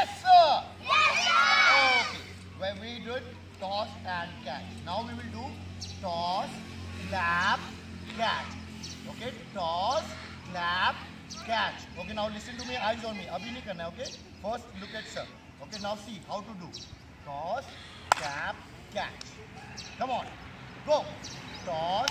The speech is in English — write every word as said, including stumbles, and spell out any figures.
Yes, sir. Yes, sir. Okay. When we did toss and catch. Now we will do toss, clap, catch. Okay. Toss, clap, catch. Okay. Now listen to me. Eyes on me. Abhi nahi karna. Okay. First look at sir. Okay. Now see how to do. Toss, clap, catch. Come on. Go. Toss.